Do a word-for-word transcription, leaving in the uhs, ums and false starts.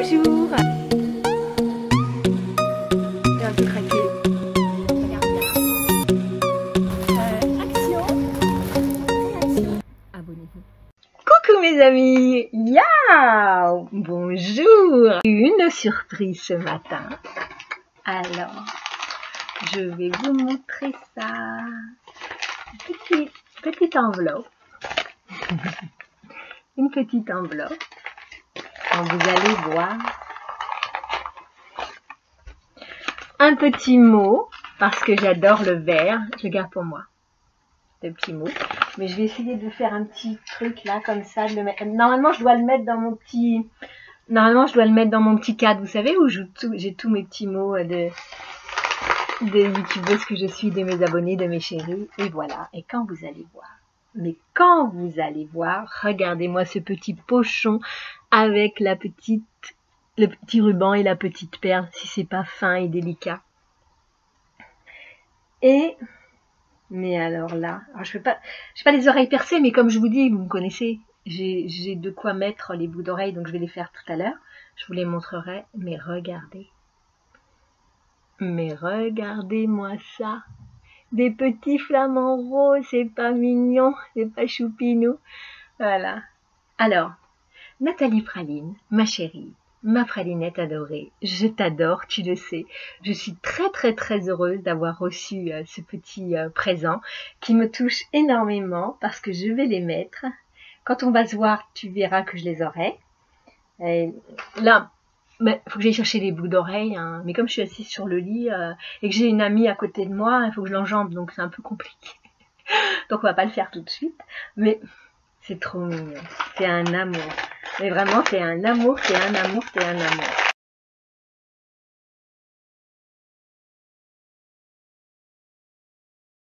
Bonjour. J'ai un peu craqué. Regarde bien. Euh, action. Action. Abonnez-vous. Coucou mes amis. Ya. Bonjour. Une surprise ce matin. Alors, je vais vous montrer ça. Petit, petite enveloppe. Une petite enveloppe. Vous allez voir un petit mot, parce que j'adore le vert, je garde pour moi le petit mot, mais je vais essayer de faire un petit truc là, comme ça, de le mettre. Normalement je dois le mettre dans mon petit, normalement je dois le mettre dans mon petit cadre, vous savez, où j'ai tous mes petits mots de, de youtubeuses que je suis, de mes abonnés, de mes chéris, et voilà, et quand vous allez voir, mais quand vous allez voir, regardez-moi ce petit pochon avec la petite, le petit ruban et la petite perle, si c'est pas fin et délicat. Et, mais alors là, alors je fais pas, je fais pas les oreilles percées, mais comme je vous dis, vous me connaissez, j'ai de quoi mettre les bouts d'oreilles, donc je vais les faire tout à l'heure. Je vous les montrerai, mais regardez. Mais regardez-moi ça. Des petits flamants roses, c'est pas mignon, c'est pas choupinou. Voilà. Alors, Nathalie Praline, ma chérie, ma pralinette adorée, je t'adore, tu le sais. Je suis très très très heureuse d'avoir reçu euh, ce petit euh, présent qui me touche énormément parce que je vais les mettre. Quand on va se voir, tu verras que je les aurai. Et là, il faut que j'aille chercher les bouts d'oreilles, hein. Mais comme je suis assise sur le lit euh, et que j'ai une amie à côté de moi, il faut que je l'enjambe, donc c'est un peu compliqué. Donc on va pas le faire tout de suite, mais c'est trop mignon, c'est un amour. Mais vraiment, c'est un amour, c'est un amour, c'est un amour.